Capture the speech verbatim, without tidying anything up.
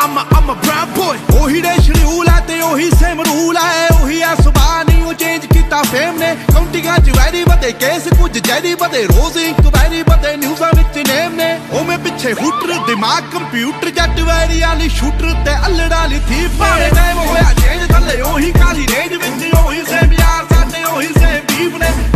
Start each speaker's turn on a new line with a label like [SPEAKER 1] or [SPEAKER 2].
[SPEAKER 1] I'm a, I'm a brown boy ਉਹੀ ਰੇਸ਼ rule ਹੈ ਤੇ ਉਹੀ ਸੇਮ ਰੂਲ ਹੈ ਉਹੀ ਆ ਸੁਭਾਅ ਨਹੀਂ ਉਹ ਚੇਂਜ ਕੀਤਾ ਫੇਮ ਨੇ ਕਾਉਂਟਿੰਗਾਂ ਚ ਵੈਰੀ ਵਧੇ ਕੇਸ ਕੁਝ ਜੈਰੀ ਵਧੇ ਰੋਜ਼ ਇਨਕੁਆਇਰੀ ਵਧੇ ਨਿਊਜ਼ਾਂ ਵਿੱਚ ਨੇਮ ਨੇ ਉਹ ਮੈਂ ਪਿੱਛੇ ਹੂਟਰ ਦਿਮਾਗ ਕੰਪਿਊਟਰ ਜੱਟ ਵੈਰੀ ਵਾਲੀ ਸ਼ੂਟਰ ਤੇ ਅਲੜਾ ਵਾਲੀ ਥੀ ਭਾਵੇਂ ਟਾਈਮ ਹੋਇਆ ਚੇਂਜ ਥੱਲੇ ਉਹੀ ਕਾਲੀ ਰੇਂਜ ਵਿੱਚ ਉਹੀ ਸੇਮ ਯਾਰ ਸਾਡੇ ਉਹੀ ਸੇਮ ਬੀਫ ਨੇ